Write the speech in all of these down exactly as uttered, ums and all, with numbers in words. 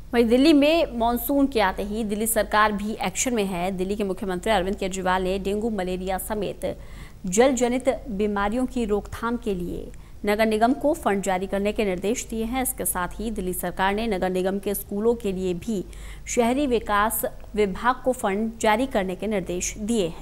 वहीं दिल्ली में मॉनसून के आते ही दिल्ली सरकार भी एक्शन में है। दिल्ली के मुख्यमंत्री अरविंद केजरीवाल ने डेंगू, मलेरिया समेत जल जनित बीमारियों की रोकथाम के लिए नगर निगम को फंड जारी करने के निर्देश दिए हैं। इसके साथ ही दिल्ली सरकार ने नगर निगम के स्कूलों के लिए भी शहरी विकास विभाग को फंड जारी करने के निर्देश दिए हैं।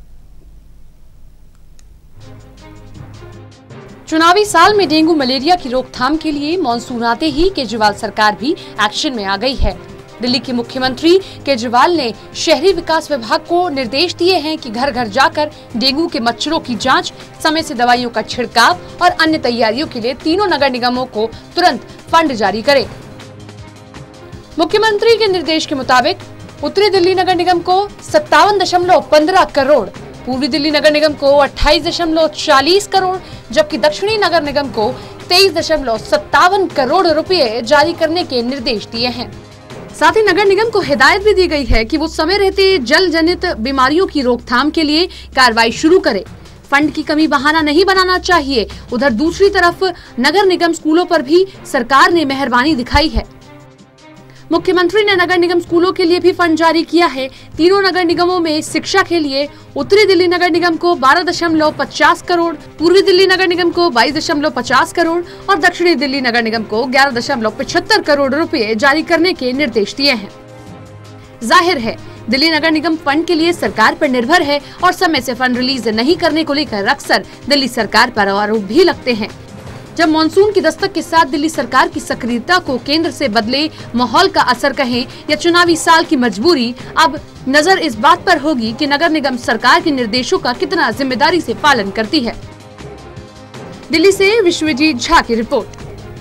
चुनावी साल में डेंगू मलेरिया की रोकथाम के लिए मॉनसून आते ही केजरीवाल सरकार भी एक्शन में आ गई है। दिल्ली के मुख्यमंत्री केजरीवाल ने शहरी विकास विभाग को निर्देश दिए हैं कि घर घर जाकर डेंगू के मच्छरों की जांच, समय से दवाइयों का छिड़काव और अन्य तैयारियों के लिए तीनों नगर निगमों को तुरंत फंड जारी करें। मुख्यमंत्री के निर्देश के मुताबिक उत्तरी दिल्ली नगर निगम को सत्तावन दशमलव पंद्रह करोड़, पूर्वी दिल्ली नगर निगम को अट्ठाईस दशमलव चालीस करोड़, जबकि दक्षिणी नगर निगम को तेईस दशमलव सत्तावन करोड़ रुपए जारी करने के निर्देश दिए हैं। साथ ही नगर निगम को हिदायत भी दी गई है कि वो समय रहते जल जनित बीमारियों की रोकथाम के लिए कार्रवाई शुरू करे। फंड की कमी बहाना नहीं बनाना चाहिए। उधर दूसरी तरफ नगर निगम स्कूलों पर भी सरकार ने मेहरबानी दिखाई है। मुख्यमंत्री ने नगर निगम स्कूलों के लिए भी फंड जारी किया है। तीनों नगर निगमों में शिक्षा के लिए उत्तरी दिल्ली नगर निगम को बारह दशमलव पचास करोड़, पूर्वी दिल्ली नगर निगम को बाईस दशमलव पचास करोड़ और दक्षिणी दिल्ली नगर निगम को ग्यारह दशमलव पचहत्तर करोड़ रुपए जारी करने के निर्देश दिए हैं। जाहिर है दिल्ली नगर निगम फंड के लिए सरकार पर निर्भर है और समय से फंड रिलीज नहीं करने को लेकर अक्सर दिल्ली सरकार पर आरोप भी लगते हैं। जब मॉनसून की दस्तक के साथ दिल्ली सरकार की सक्रियता को केंद्र से बदले माहौल का असर कहें या चुनावी साल की मजबूरी, अब नजर इस बात पर होगी कि नगर निगम सरकार के निर्देशों का कितना जिम्मेदारी से पालन करती है। दिल्ली से विश्वजीत झा की रिपोर्ट।